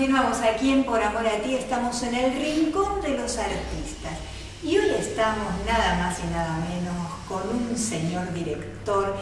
continuamos aquí en Por Amor a Ti, estamos en el Rincón de los Artistas y hoy estamos nada más y nada menos con un señor director,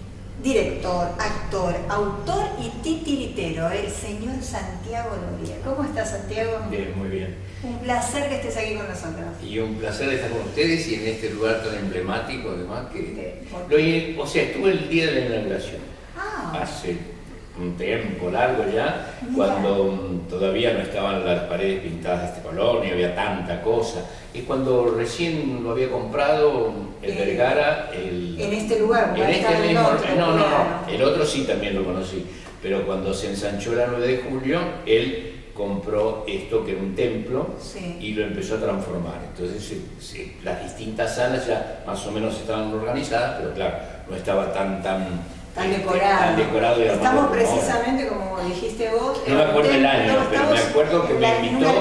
actor, autor y titiritero, el señor Santiago Loría. ¿Cómo estás, Santiago? Bien, muy bien. Un placer que estés aquí con nosotros. Y un placer estar con ustedes y en este lugar tan emblemático, además, que... estuve el día de la inauguración, hace un tiempo largo ya, cuando todavía no estaban las paredes pintadas de este color, ni había tanta cosa. Es cuando recién lo había comprado el Vergara. En este lugar, en este mismo, el otro sí también lo conocí, pero cuando se ensanchó la 9 de julio, él compró esto que era un templo y lo empezó a transformar. Entonces las distintas salas ya más o menos estaban organizadas, pero claro, no estaba tan decorado. Estamos precisamente, como dijiste vos, no me acuerdo el año, pero me acuerdo que me invitó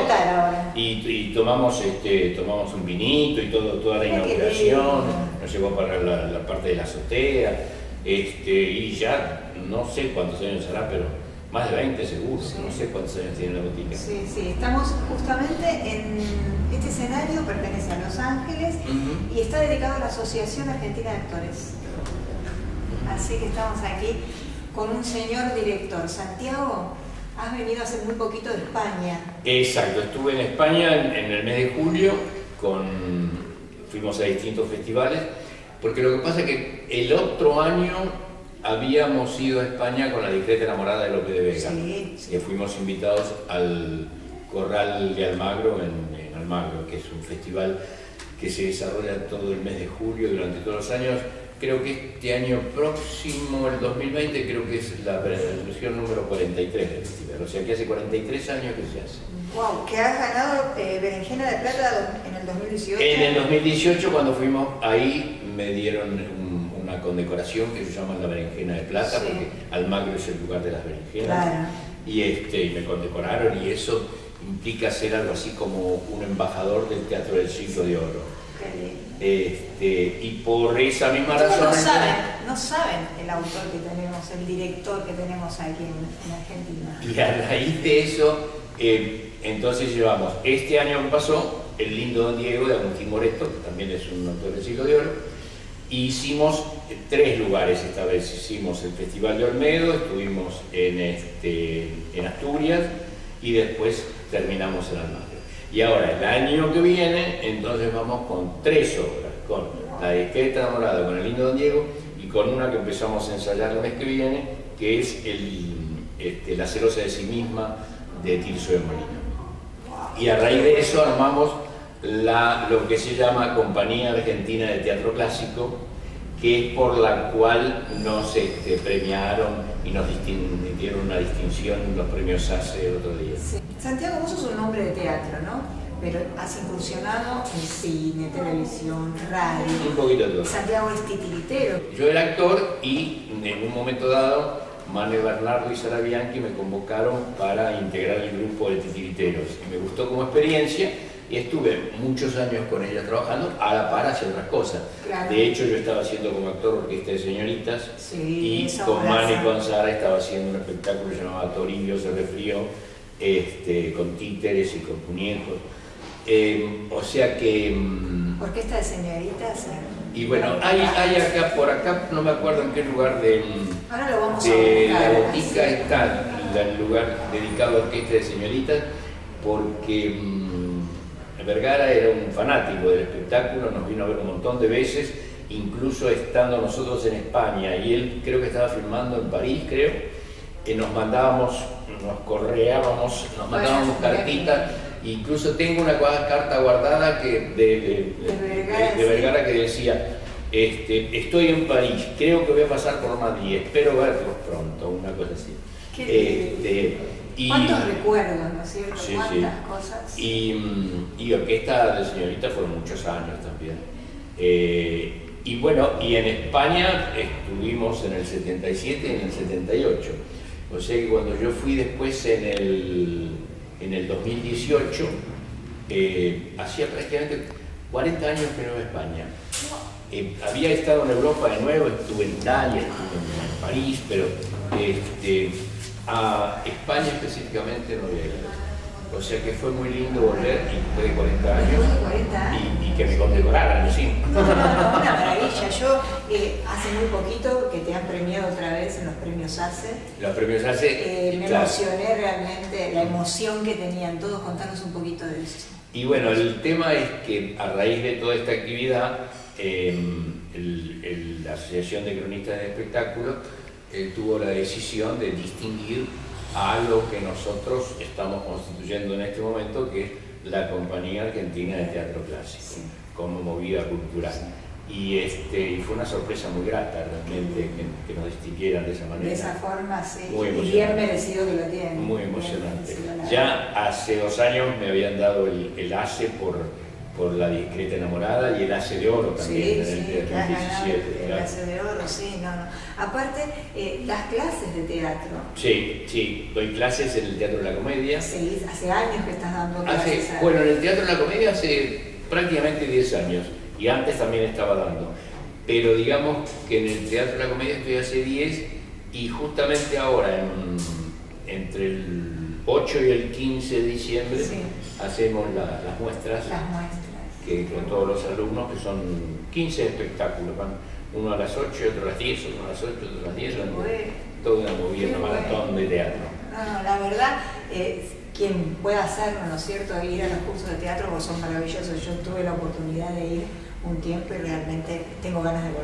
y tomamos un vinito y toda la inauguración, nos llevó para la parte de la azotea, y ya no sé cuántos años hará, pero más de 20 seguro, no sé cuántos años tiene la botica. Sí, estamos justamente en este escenario, pertenece a Los Ángeles y está dedicado a la Asociación Argentina de Actores. Así que estamos aquí con un señor director. Santiago, has venido hace muy poquito de España. Exacto, estuve en España en el mes de julio, fuimos a distintos festivales, porque lo que pasa es que el otro año habíamos ido a España con La discreta enamorada de Lope de Vega, que fuimos invitados al Corral de Almagro en Almagro, que es un festival que se desarrolla todo el mes de julio durante todos los años. Creo que este año próximo, el 2020, creo que es la versión número 43 del festival, o sea que hace 43 años que se hace. ¡Wow! Que has ganado Berenjena de Plata en el 2018. En el 2018, cuando fuimos ahí, me dieron una condecoración que se llama la Berenjena de Plata, porque Almagro es el lugar de las berenjenas. Claro. Y me condecoraron, y eso implica ser algo así como un embajador del Teatro del Siglo de Oro. Y por esa misma razón... No saben el autor que tenemos, el director que tenemos aquí en Argentina. Y a raíz de eso, entonces llevamos, este año que pasó, El lindo Don Diego de Agustín Moreto, que también es un autor del Siglo de Oro, y hicimos 3 lugares esta vez. Hicimos el Festival de Olmedo, estuvimos en Asturias y después terminamos en Almagro. Y ahora, el año que viene, entonces vamos con 3 obras, con La discreta enamorada, con El lindo Don Diego, y con una que empezamos a ensayar el mes que viene, que es La celosa de sí misma, de Tirso de Molina. Y a raíz de eso armamos lo que se llama Compañía Argentina de Teatro Clásico, que es por la cual nos premiaron y nos dieron una distinción en los premios ACE el otro día. Santiago, vos sos un hombre de teatro, ¿no? Pero has incursionado en cine, televisión, radio. Un poquito de todo. Santiago es titiritero. Yo era actor y en un momento dado, Mane Bernardo y Sara Bianchi me convocaron para integrar el grupo de titiriteros. Y me gustó como experiencia y estuve muchos años con ella trabajando, a la par hacia otras cosas. Claro. De hecho, yo estaba haciendo como actor orquesta de señoritas y con Mane y con Sara estaba haciendo un espectáculo llamado Toribio se resfrió, con títeres y con muñecos. O sea que... Orquesta de señoritas. Y bueno, hay acá, por acá, no me acuerdo en qué lugar ahora lo vamos a buscar. La botica está el lugar dedicado a orquesta de señoritas, porque Vergara era un fanático del espectáculo, nos vino a ver un montón de veces, incluso estando nosotros en España, y él creo que estaba filmando en París, nos mandábamos, nos correábamos, nos mandábamos cartitas. Incluso tengo una carta guardada de Vergara que decía: estoy en París, creo que voy a pasar por Madrid, espero verlos pronto, una cosa así. ¿Cuántos recuerdos, no es cierto? Sí, ¿Cuántas cosas? Y orquesta de señorita fueron muchos años también. Y bueno, y en España estuvimos en el 77 y en el 78. O sea que cuando yo fui después en el 2018, hacía prácticamente 40 años que no iba a España. Había estado en Europa de nuevo, estuve en Italia, estuve en París, pero A España específicamente no había ido. O sea que fue muy lindo volver y después de 40 años, y que me condecoraran encima. No, una maravilla. Yo hace muy poquito que te han premiado otra vez en los premios ACE. Los premios ACE, me claro. emocioné realmente, la emoción que tenían todos. Contanos un poquito de eso. Y bueno, el tema es que a raíz de toda esta actividad, la Asociación de Cronistas de Espectáculos tuvo la decisión de distinguir a algo que nosotros estamos constituyendo en este momento, que es la Compañía Argentina de Teatro Clásico, sí, como movida cultural. Y fue una sorpresa muy grata realmente que nos distinguieran de esa manera. De esa forma, sí. Muy y bien merecido que lo tienen. Muy emocionante. Ya hace 2 años me habían dado el ACE por La Discreta Enamorada y el ACE de Oro también, sí, en el Teatro 17. El ACE de Oro, sí, no. Aparte, las clases de teatro. Sí, doy clases en el Teatro de la Comedia. Sí, hace años que estás dando clases. Bueno, en el Teatro de la Comedia hace prácticamente 10 años, y antes también estaba dando. Pero digamos que en el Teatro de la Comedia estoy hace 10, y justamente ahora, entre el 8 y el 15 de diciembre, sí, hacemos las muestras. Que con todos los alumnos, que son 15 espectáculos, van uno a las 8 y otro a las 10, uno a las 8 y otro a las 10, toda una movida, una maratón de teatro. No, la verdad, quien pueda hacerlo, ¿no es cierto?, ir a los cursos de teatro, pues son maravillosos. Yo tuve la oportunidad de ir un tiempo y realmente tengo ganas de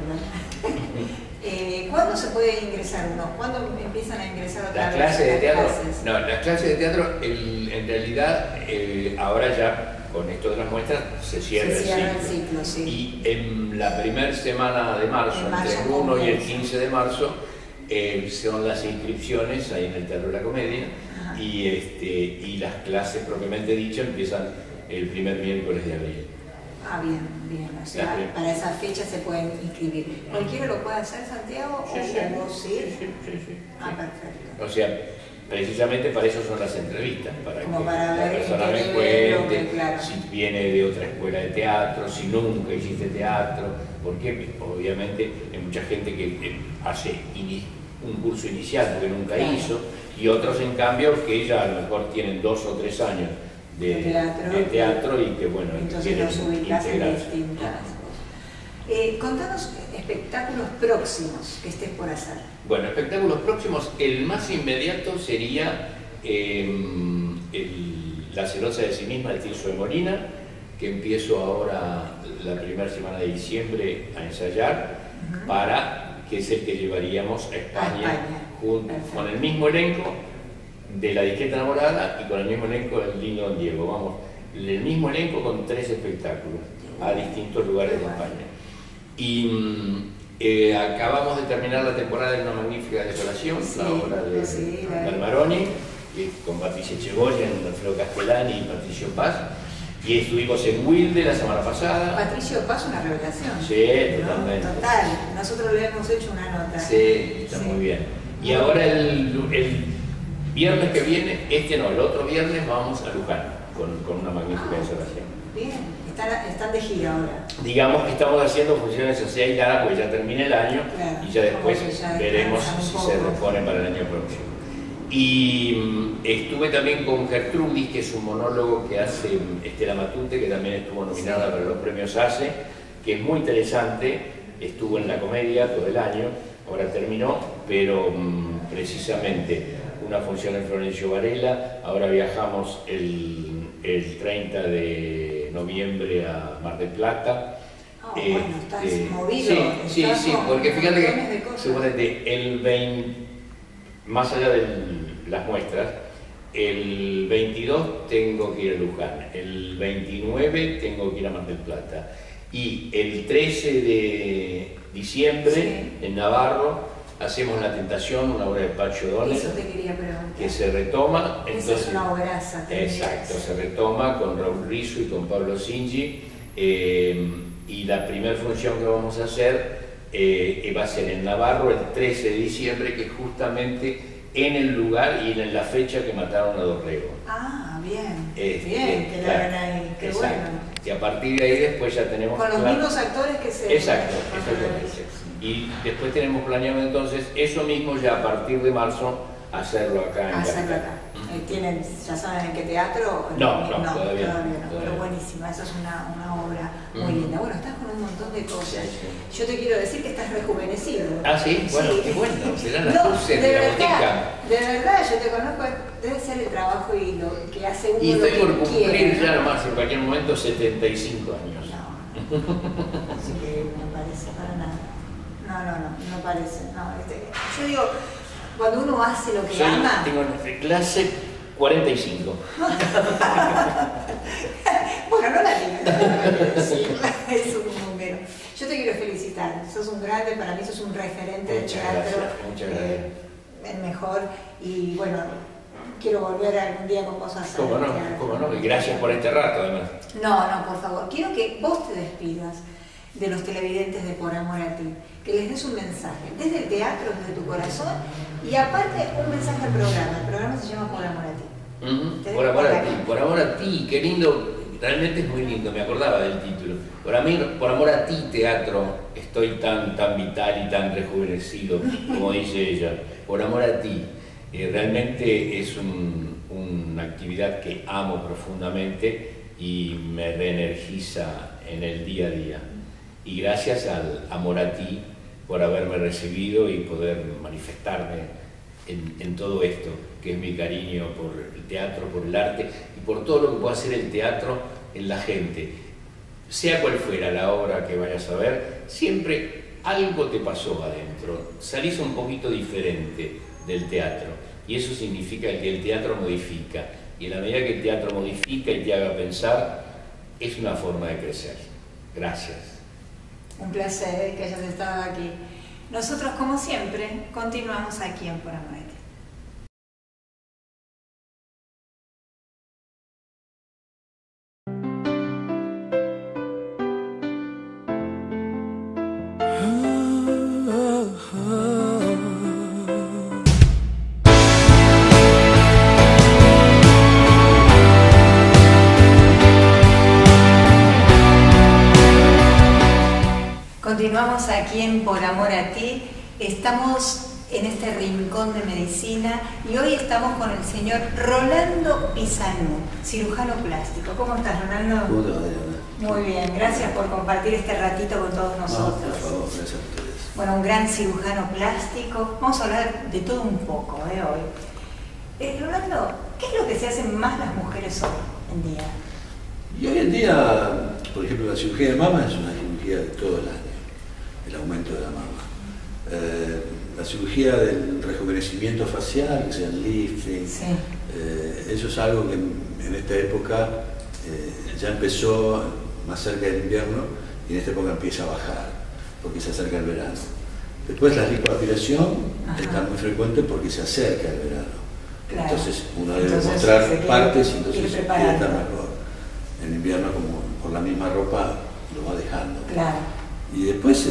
volver. ¿Cuándo se puede ingresar uno? ¿Cuándo empiezan a ingresar otra vez? ¿Las clases de teatro? No, las clases de teatro, en realidad, ahora ya con esto de las muestras se cierra el ciclo. Sí. Y en la primera semana de marzo, entre el 1 y el 15 de marzo, son las inscripciones ahí en el Teatro de la Comedia, y las clases propiamente dichas empiezan el primer miércoles de abril. Ah, bien. O sea, para esa fecha se pueden inscribir. ¿Cualquiera lo puede hacer, Santiago? Sí. Sí. Ah, perfecto. O sea, precisamente para eso son las entrevistas, para que la persona me cuente, claro, si viene de otra escuela de teatro, si nunca hiciste teatro, porque obviamente hay mucha gente que hace un curso inicial porque nunca hizo, y otros en cambio que ya a lo mejor tienen 2 o 3 años de teatro y que bueno, entonces los ubicás en distintas. Contanos espectáculos próximos que estés por hacer. Bueno, espectáculos próximos, el más inmediato sería La celosa de sí misma, de Tirso de Molina, que empiezo ahora la primera semana de diciembre a ensayar, que es el que llevaríamos a España. Con el mismo elenco de La Discreta Enamorada y con el mismo elenco del Lindo Don Diego. Vamos, el mismo elenco con 3 espectáculos a distintos lugares de España. Y acabamos de terminar la temporada de Una Magnífica Desolación, la obra de Galmaroni, con Patricia Echegoyen, Alfredo Castellani y Patricio Paz. Y estuvimos en Wilde la semana pasada. Patricio Paz, una revelación. Sí, totalmente. Total, nosotros le hemos hecho una nota. Sí, está muy bien. Y ahora el viernes que viene, el otro viernes vamos a Luján con Una Magnífica Desolación. Bien. Están de gira ahora. Digamos que estamos haciendo funciones así aisladas porque ya termina el año, claro, y ya después veremos si se reponen para el año próximo. Y estuve también con Gertrudis, que es un monólogo que hace Estela Matute, que también estuvo nominada para los premios ACE, que es muy interesante. Estuvo en la Comedia todo el año, ahora terminó, pero precisamente una función en Florencio Varela. Ahora viajamos el 30 de noviembre a Mar del Plata. Bueno, estás movido. Sí, porque fíjate que más allá de las muestras, el 22 tengo que ir a Luján, el 29 tengo que ir a Mar del Plata, y el 13 de diciembre en Navarro hacemos La Tentación, una obra de Pacho Donner. Eso te quería preguntar. Que se retoma. Esa es una obraza. Exacto, se retoma con Raúl Rizzo y con Pablo Singi. Y la primera función que vamos a hacer va a ser en Navarro el 13 de diciembre, que es justamente en el lugar y en la fecha que mataron a Dorrego. Ah, bien. Que la hagan ahí. Qué bueno. Y a partir de ahí después ya tenemos... Con los mismos actores que se... Exacto. Y después tenemos planeado entonces eso mismo ya a partir de marzo hacerlo acá en hacerlo acá. ¿Tienen, ya saben en qué teatro? No, todavía no. Pero buenísima, esa es una obra muy linda. Bueno, estás con un montón de cosas. Sí. Yo te quiero decir que estás rejuvenecido. Ah, sí, bueno, sí. Qué bueno, serán las luces de la botica. De verdad, yo te conozco, debe ser el trabajo y lo que hace uno. Y estoy por cumplir quiere, ya ¿no? nomás en cualquier momento 75 años. No, así que no parece para nada. No parece. No, yo digo, cuando uno hace lo que ama. Tengo en clase 45. Bueno, no la digas, es un número. Yo te quiero felicitar, sos un grande, para mí sos un referente de teatro. Muchas gracias. El mejor, y bueno, quiero volver algún día con vos a hacer teatro. ¿Cómo no? Y gracias por este rato, además. No, por favor, quiero que vos te despidas de los televidentes de Por Amor a Ti, que les des un mensaje, desde el teatro, desde tu corazón, y aparte un mensaje al programa. El programa se llama Por Amor a Ti. Por amor a ti, qué lindo, realmente es muy lindo, me acordaba del título. Por amor a ti, teatro, estoy tan vital y tan rejuvenecido, como dice ella. Por amor a ti, realmente es una actividad que amo profundamente y me reenergiza en el día a día. Y gracias al amor a ti por haberme recibido y poder manifestarme en todo esto, que es mi cariño por el teatro, por el arte y por todo lo que puede hacer el teatro en la gente. Sea cual fuera la obra que vayas a ver, siempre algo te pasó adentro, salís un poquito diferente del teatro y eso significa que el teatro modifica, y en la medida que el teatro modifica y te haga pensar, es una forma de crecer. Gracias. Un placer que hayas estado aquí. Nosotros, como siempre, continuamos aquí en Por Amor a Ti. Continuamos aquí en Por Amor a Ti. Estamos en este rincón de medicina y hoy estamos con el señor Rolando Pisanu, cirujano plástico. ¿Cómo estás, Rolando? ¿Cómo te va, Diana? Muy bien, gracias por compartir este ratito con todos nosotros. No, por favor, gracias a ustedes. Bueno, un gran cirujano plástico. Vamos a hablar de todo un poco hoy. Rolando, ¿qué es lo que se hacen más las mujeres hoy en día? Y hoy en día, por ejemplo, la cirugía de mama es una cirugía de todo el año, el aumento de la mama. La cirugía del rejuvenecimiento facial, que sea el lifting, Sí. Eso es algo que en esta época ya empezó más cerca del invierno y en esta época empieza a bajar, porque se acerca el verano. Después la lipoaspiración está muy frecuente porque se acerca el verano. Claro. Entonces uno debe mostrar partes y entonces ir quiere estar mejor. En invierno, como por la misma ropa, lo va dejando. Claro. Y después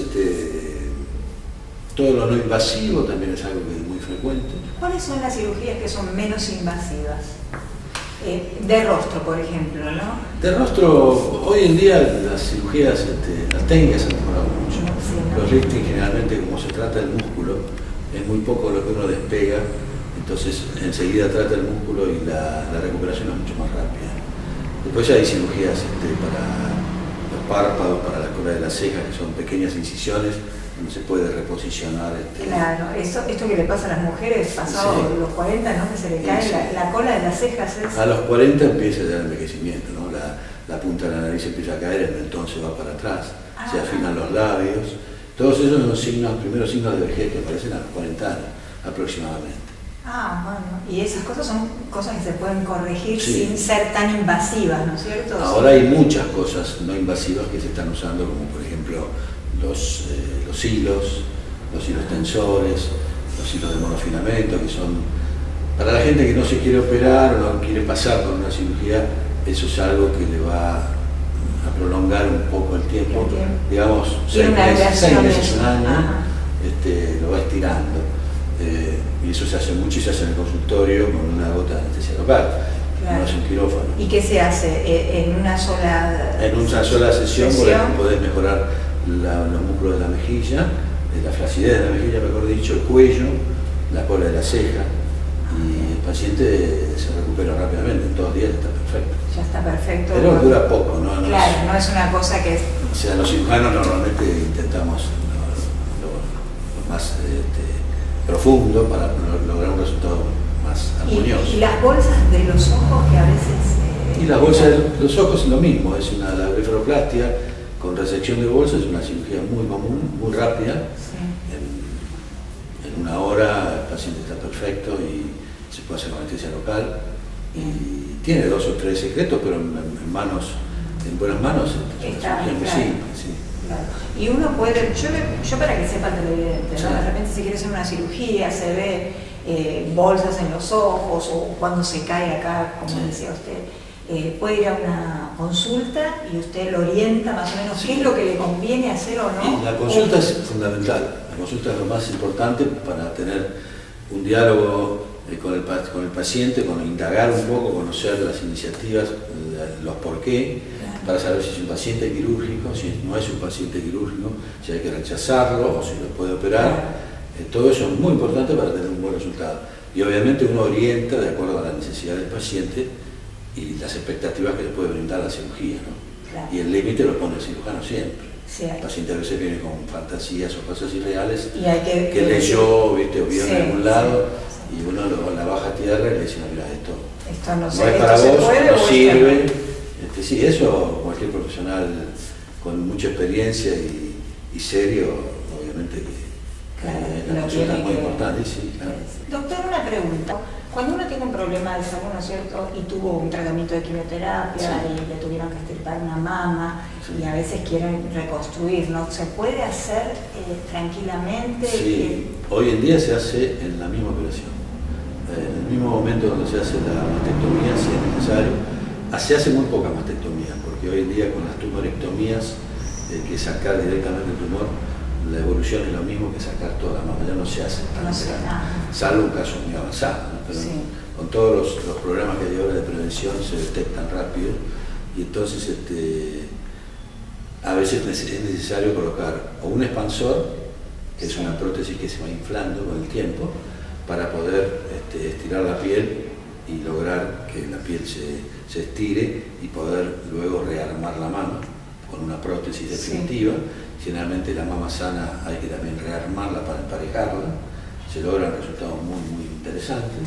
todo lo no invasivo también es algo que es muy frecuente. ¿Cuáles son las cirugías que son menos invasivas? De rostro, por ejemplo, ¿no? De rostro, hoy en día las cirugías, las técnicas han mejorado mucho. Sí, ¿no? Los lifting generalmente, como se trata del músculo, es muy poco lo que uno despega, entonces enseguida trata el músculo y la recuperación es mucho más rápida. Después hay cirugías para los párpados, para la cola de la ceja, que son pequeñas incisiones donde se puede reposicionar. Claro, esto que le pasa a las mujeres pasados los 40, ¿no? Que se le cae la cola de las cejas. A los 40 empieza ya el envejecimiento, ¿no? La punta de la nariz empieza a caer, el mentón se va para atrás, se afinan los labios. Todos esos son los primeros signos de vejez que aparecen a los 40 años aproximadamente. Bueno, y esas cosas son cosas que se pueden corregir sin ser tan invasivas, ¿no es cierto? Ahora hay muchas cosas no invasivas que se están usando, como por ejemplo los hilos tensores, los hilos de monofilamento, que son para la gente que no se quiere operar o no quiere pasar por una cirugía. Eso es algo que le va a prolongar un poco el tiempo, digamos 6 meses, un año, lo va estirando. Y eso se hace mucho y se hace en el consultorio con una gota de anestesia local, no es un quirófano. ¿Y qué se hace? ¿En una sola En una sola sesión podés mejorar los músculos de la mejilla, la flacidez de la mejilla, mejor dicho, el cuello, la cola de la ceja, y el paciente se recupera rápidamente, en 2 días está perfecto. Ya está perfecto. Pero dura poco, ¿no? Claro, no es una cosa que es... O sea, los cirujanos normalmente intentamos lo más profundo para lograr un resultado más armonioso. Y las bolsas de los ojos que a veces... Y las bolsas de los ojos es lo mismo, es la blefaroplastia con resección de bolsas, es una cirugía muy común, muy rápida. Sí. En 1 hora el paciente está perfecto y se puede hacer con anestesia local. Y tiene 2 o 3 secretos, pero en buenas manos es una cirugía muy simple. Sí. Claro. Y uno puede, yo para que sepa el televidente, ¿no? De repente si quiere hacer una cirugía, se ve bolsas en los ojos o cuando se cae acá, como decía usted, puede ir a una consulta y usted lo orienta más o menos qué es lo que le conviene hacer o no. Y la consulta es fundamental, la consulta es lo más importante para tener un diálogo con el paciente, con indagar un poco, conocer las iniciativas, los por qué, para saber si es un paciente quirúrgico, si no es un paciente quirúrgico, si hay que rechazarlo o si lo puede operar. Todo eso es muy importante para tener un buen resultado. Y obviamente uno orienta de acuerdo a la necesidad del paciente y las expectativas que le puede brindar la cirugía, ¿no? Claro. Y el límite lo pone el cirujano siempre. Sí, el paciente a veces viene con fantasías o cosas irreales y hay que leyó, ¿viste? O vio en algún lado y uno la baja a tierra y le dice, no, mira, esto no es para vos, no sirve. Sí, eso cualquier profesional con mucha experiencia y serio, obviamente que la consulta es muy importante. Sí, claro. Doctor, una pregunta. Cuando uno tiene un problema de salud, ¿no es cierto?, y tuvo un tratamiento de quimioterapia y le tuvieron que extirpar una mama y a veces quieren reconstruir, ¿no? ¿Se puede hacer tranquilamente? Sí, hoy en día se hace en la misma operación. En el mismo momento donde se hace la mastectomía, si es necesario. Se hace muy poca mastectomía, porque hoy en día con las tumorectomías, que sacar directamente el tumor, la evolución es lo mismo que sacar toda la mama, ya no se hace tan salvo un caso muy avanzado, ¿no? Pero con todos los programas que hay ahora de prevención se detectan rápido y entonces a veces es necesario colocar o un expansor, que es una prótesis que se va inflando con el tiempo, para poder estirar la piel y lograr que la piel se estire y poder luego rearmar la mama con una prótesis definitiva. Generalmente la mama sana hay que también rearmarla para emparejarla, se logran resultados muy, muy interesantes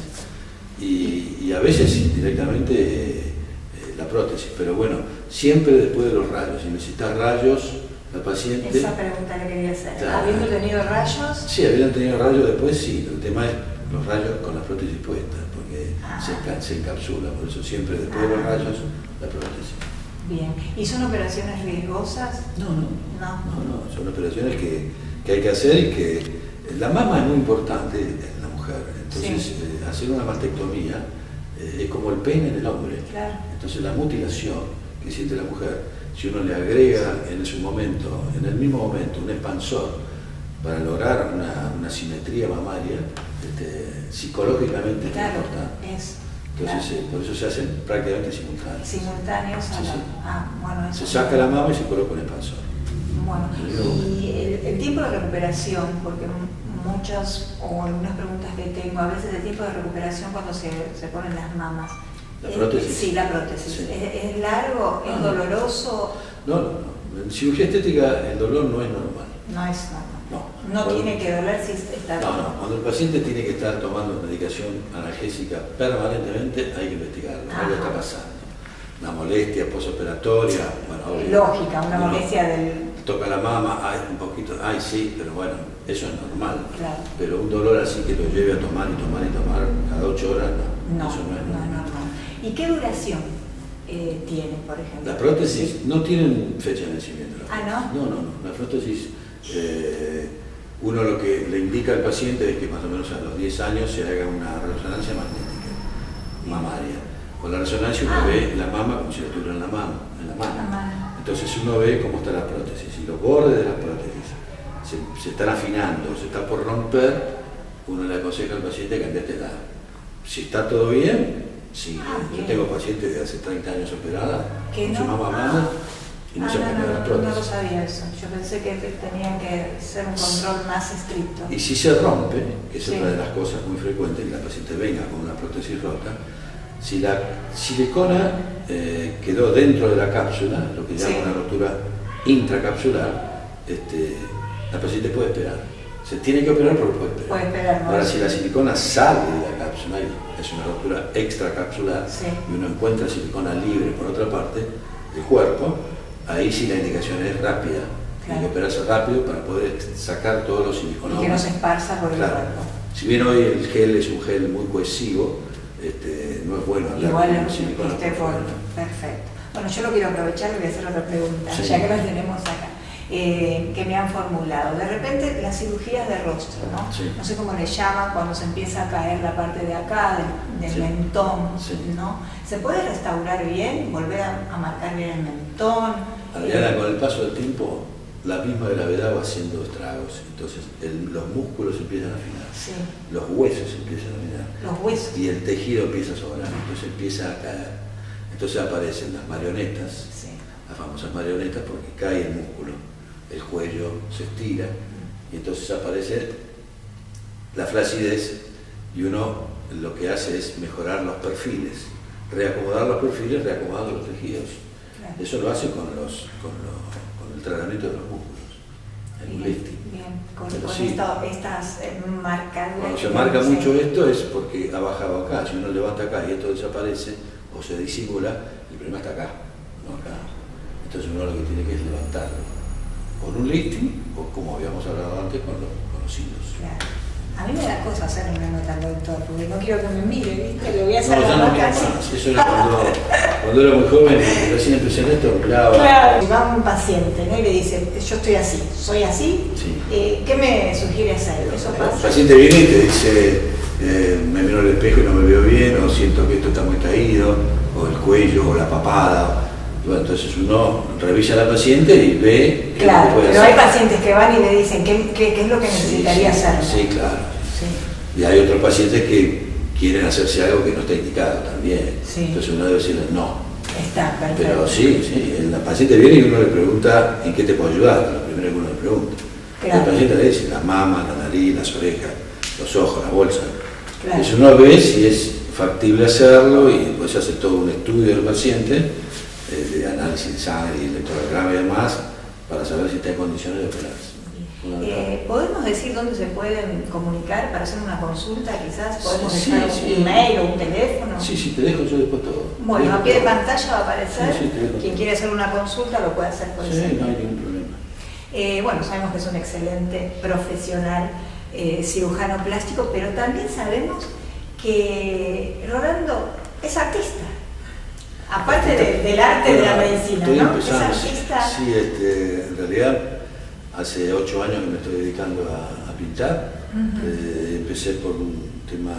y a veces directamente la prótesis, pero bueno, siempre después de los rayos. Si necesitas rayos, la paciente... Esa pregunta le quería hacer. ¿Habiendo tenido rayos? Sí, habiendo tenido rayos después sí, el tema es los rayos con la prótesis puesta, porque se encapsula, por eso siempre después de los rayos la prótesis. Bien. ¿Y son operaciones riesgosas? No, son operaciones que hay que hacer y que la mama es muy importante en la mujer, entonces hacer una mastectomía es como el pene en el hombre. Claro. Entonces la mutilación que siente la mujer, si uno le agrega en el mismo momento, un expansor para lograr una simetría mamaria, psicológicamente es importante. Entonces, por eso se hacen prácticamente simultáneos. Simultáneos bueno, se saca la mama y se coloca un expansor. Bueno, y el tiempo de recuperación, porque muchas o algunas preguntas que tengo, a veces el tiempo de recuperación cuando se ponen las mamas. ¿La prótesis? Sí, la prótesis. Sí. ¿Es largo? ¿Es doloroso? No. En cirugía estética el dolor no es normal. No es normal. No tiene que doler si está... No, cuando el paciente tiene que estar tomando medicación analgésica permanentemente, hay que investigarlo, algo está pasando. Una molestia posoperatoria, bueno, lógica, una molestia del... Toca la mama, un poquito, sí, pero bueno, eso es normal. Claro. Pero un dolor así que lo lleve a tomar cada 8 horas, no, eso no es normal. ¿Y qué duración tiene, por ejemplo? Las prótesis no tienen fecha de vencimiento. ¿No? No. Las prótesis... uno lo que le indica al paciente es que más o menos a los 10 años se haga una resonancia magnética mamaria. Con la resonancia uno ve la mama como si la tuviera en la mano. Entonces uno ve cómo está la prótesis y los bordes de las prótesis se están afinando, se está por romper, uno le aconseja al paciente cambiártela. Si está todo bien, sí. Yo tengo pacientes de hace 30 años operadas, con su mama mala, y no se cambiaban las prótesis. No lo sabía eso. Yo pensé que tenían que ser un control más estricto. Y si se rompe, que es una de las cosas muy frecuentes, que la paciente venga con una prótesis rota, si la silicona quedó dentro de la cápsula, lo que llama una rotura intracapsular, la paciente puede esperar. Se tiene que operar, pero puede esperar. Puede esperar, ¿no? Ahora, si la silicona sale de la cápsula, es una rotura extracapsular, y uno encuentra silicona libre por otra parte del cuerpo, ahí sí la indicación es rápida. Tiene que operarse rápido para poder sacar todos los siliconomas. Y que no se esparza por el cuerpo. Si bien hoy el gel es un gel muy cohesivo, no es bueno hablar igual con silicona. Perfecto. Bueno, yo lo quiero aprovechar y voy a hacer otra pregunta, Sí. ya que las tenemos acá, que me han formulado. De repente las cirugías de rostro, ¿no? Sí. No sé cómo le llaman cuando se empieza a caer la parte de acá, del Sí. mentón, Sí. ¿no? ¿Se puede restaurar bien, volver a marcar bien el mentón? Adriana, con el paso del tiempo, la misma gravedad va haciendo estragos. Entonces, los músculos empiezan a afinar, Sí. los huesos empiezan a afinar, Los huesos. y el tejido empieza a sobrar, entonces empieza a caer. Entonces aparecen las marionetas, Sí. las famosas marionetas, porque cae el músculo, el cuello se estira, y entonces aparece la flacidez, y uno lo que hace es mejorar los perfiles, reacomodar los perfiles, reacomodando los tejidos. Claro. Eso lo hace con el tratamiento de los músculos, el Bien, lifting. bien. Con Pero sí, estas marcaduras. cuando se que marca tenemos mucho ahí. esto es porque ha bajado acá. Si uno levanta acá y esto desaparece o se disimula, el problema está acá, no acá. Entonces uno lo que tiene que es levantarlo con un lifting o, como habíamos hablado antes, con los hilos. Claro. A mí me da cosa hacer una nota al doctor, porque no quiero que me mire, ¿viste? Lo voy a hacer No, ya la no nota mira así. más. Eso era cuando era muy joven y recién empecé en esto, miraba. Claro. Y va un paciente, ¿no? Y le dice, yo estoy así, soy así, Sí. ¿qué me sugiere hacer? ¿Eso El pasa? paciente viene y te dice, me miro al espejo y no me veo bien, o siento que esto está muy caído, o el cuello, o la papada. Bueno, entonces uno revisa a la paciente y ve qué Claro, puede pero hacer. hay pacientes que van y le dicen, ¿qué es lo que necesitaría hacer? Sí, claro. Sí. Y hay otros pacientes que quieren hacerse algo que no está indicado también. Sí. Entonces uno debe decirle no. Está perfecto. Pero sí, la paciente viene y uno le pregunta en qué te puedo ayudar, lo primero que uno le pregunta. Claro. El paciente le dice la mama, la nariz, las orejas, los ojos, la bolsa. Claro. Entonces uno ve si es factible hacerlo y después se hace todo un estudio del paciente, de análisis de sangre y electrocardiograma y demás, para saber si está en condiciones de operarse. ¿Podemos decir dónde se pueden comunicar para hacer una consulta quizás? ¿Podemos Sí, dejar sí. un mail o un teléfono? Sí, te dejo yo después todo. Bueno, a pie de pantalla va a aparecer. Sí, te dejo Quien todo. quiere hacer una consulta lo puede hacer por Sí, ese. no hay ningún problema. Bueno, sabemos que es un excelente profesional cirujano plástico, pero también sabemos que Rolando es artista. Aparte del arte de la medicina, estoy ¿no? empezando, Es artista. Sí, en realidad hace 8 años que me estoy dedicando a pintar. Empecé por un tema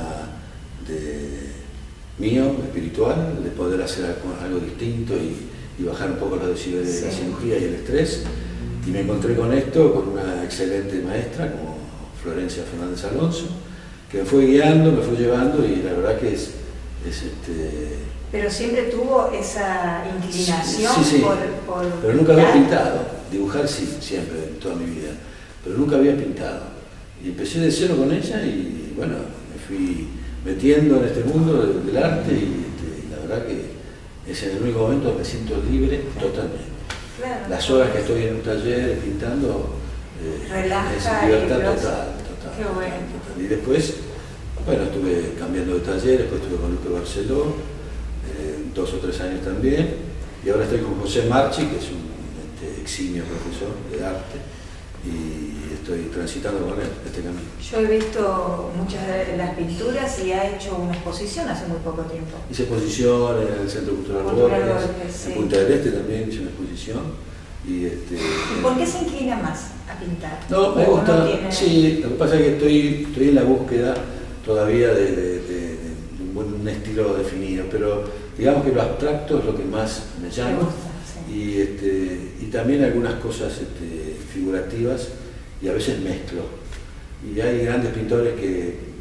mío, espiritual, de poder hacer algo distinto y bajar un poco los decibeles de la cirugía y el estrés. Y me encontré con esto, con una excelente maestra como Florencia Fernández Alonso, que me fue guiando, me fue llevando y la verdad que es Pero siempre tuvo esa inclinación sí. por Pero nunca había pintar. pintado. Dibujar sí, siempre, en toda mi vida. Pero nunca había pintado. Y empecé de cero con ella y bueno, me fui metiendo en este mundo del arte y la verdad que es en el único momento que me siento libre totalmente. Claro, Las horas que estoy en un taller pintando relaja es libertad y total. Qué bueno. Y después, bueno, estuve cambiando de taller, después estuve con Lupe Barceló, 2 o 3 años también, y ahora estoy con José Marchi, que es un eximio profesor de arte, y estoy transitando con él este camino. Yo he visto muchas de las pinturas y ha hecho una exposición hace muy poco tiempo. Hice exposición en el Centro Cultural Borges, sí. en Punta del Este también hice una exposición. ¿Y por qué se inclina más a pintar? No, me ¿O gusta, no tiene... sí, lo que pasa es que estoy en la búsqueda todavía de un estilo definido, pero digamos que lo abstracto es lo que más me llama. Me gusta, sí. Y también algunas cosas figurativas y a veces mezclo. Y hay grandes pintores que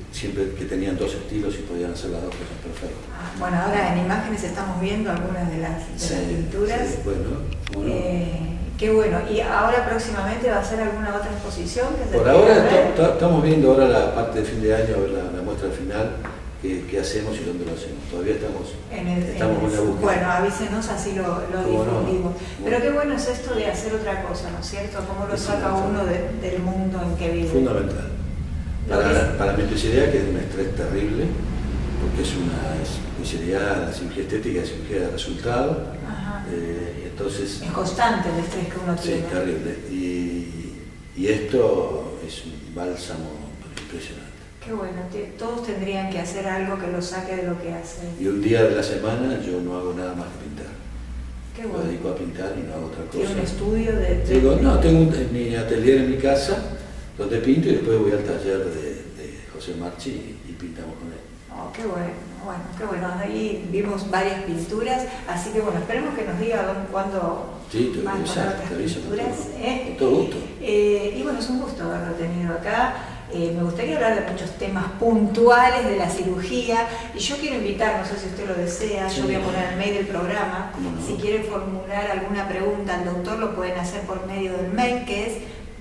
siempre que tenían dos estilos y podían hacer las dos cosas perfectas. Bueno, ahora en imágenes estamos viendo algunas de las pinturas. Sí, bueno. Qué bueno. ¿Y ahora próximamente va a ser alguna otra exposición? Por ahora estamos viendo ahora la parte de fin de año, la muestra final, qué hacemos y dónde lo hacemos. Todavía estamos en la búsqueda. Bueno, avísenos, así lo difundimos. Pero qué bueno es esto de hacer otra cosa, ¿no es cierto? ¿Cómo lo saca uno del mundo en que vive? Fundamental. Para mi especialidad, que es un estrés terrible, porque es una especialidad, la cirugía estética es cirugía de resultado. Entonces, es constante el estrés que uno tiene. Sí, terrible. Y esto es un bálsamo impresionante. Qué bueno, todos tendrían que hacer algo que los saque de lo que hacen. Y un día de la semana yo no hago nada más que pintar. Qué bueno. Me dedico a pintar y no hago otra cosa. ¿Tiene un estudio de...? Tengo mi atelier en mi casa, donde pinto y después voy al taller de José Marchi y pintamos con él. Oh, qué bueno, qué bueno. Ahí vimos varias pinturas, así que bueno, esperemos que nos diga cuándo van a poner otras pinturas. Con todo gusto. Y bueno, es un gusto haberlo tenido acá. Me gustaría hablar de muchos temas puntuales de la cirugía y yo quiero invitar, no sé si usted lo desea, yo voy a poner el mail del programa, si quieren formular alguna pregunta al doctor lo pueden hacer por medio del mail que es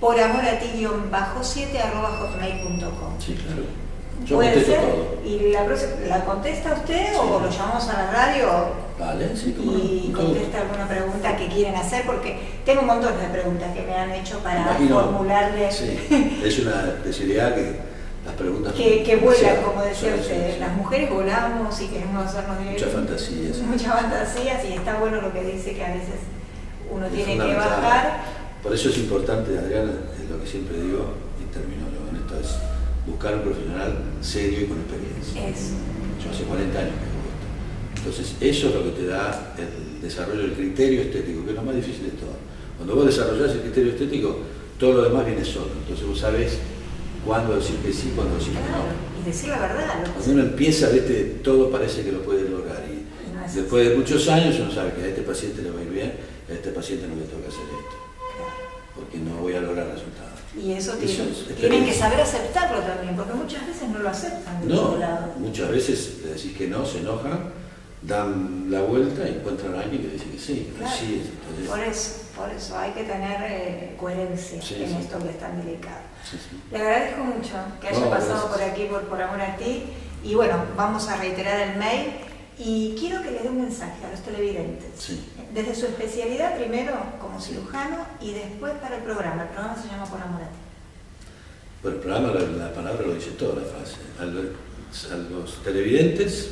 poramorati-7@hotmail.com. Sí, claro. Yo ¿Puede contesto ser? todo. ¿Y la contesta usted o lo llamamos a la radio? Vale, sí, como y contesta alguna pregunta que quieren hacer, porque tengo un montón de preguntas que me han hecho para formularle. Sí, es una especialidad que las preguntas que vuelan, como decía usted. Sí. Las mujeres volamos y queremos hacernos muchas fantasías. Muchas fantasías, y está bueno lo que dice, que a veces uno tiene que bajar. Por eso es importante, Adriana, es lo que siempre digo, y termino con esto, es buscar un profesional serio y con experiencia. Yo hace 40 años que hago esto. Entonces, eso es lo que te da el desarrollo del criterio estético, que es lo más difícil de todo. Cuando vos desarrollás el criterio estético, todo lo demás viene solo. Entonces vos sabés cuándo decir que sí, cuándo decir que no. Y decir la verdad. Cuando uno empieza, ¿viste? Todo parece que lo puede lograr. Y después de muchos años uno sabe que a este paciente le va a ir bien, a este paciente no le toca hacer esto. Porque no voy a lograr resultados. Y eso tienen que saber aceptarlo también, porque muchas veces no lo aceptan de otro lado. Muchas veces le decís que no, se enojan, dan la vuelta y encuentran a alguien que dice que sí. Claro. Sí, por eso hay que tener coherencia en esto que es tan delicado. Sí. Le agradezco mucho que haya pasado por aquí por Amor a Ti, y bueno, vamos a reiterar el mail. Y quiero que le dé un mensaje a los televidentes, desde su especialidad primero como cirujano y después para el programa. El programa se llama Por Amor a Ti. Bueno, el programa, la palabra lo dice toda la frase. A los televidentes,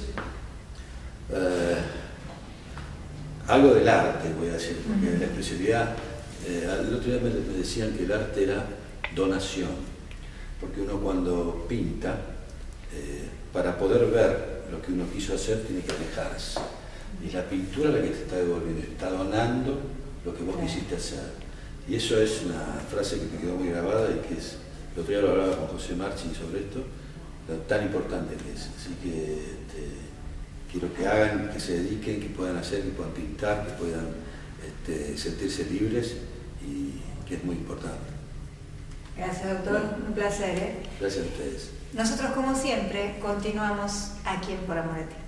algo del arte, voy a decir, porque la especialidad, el otro día me decían que el arte era donación, porque uno cuando pinta, para poder ver lo que uno quiso hacer, tiene que alejarse. Y la pintura la que te está devolviendo, está donando lo que vos quisiste hacer. Y eso es una frase que me quedó muy grabada y que es, el otro día lo hablaba con José Marchi sobre esto, lo tan importante que es. Así que quiero que hagan, que se dediquen, que puedan hacer, que puedan pintar, que puedan sentirse libres, y que es muy importante. Gracias, doctor. Un placer. Gracias a ustedes. Nosotros, como siempre, continuamos aquí en Por Amor a Ti.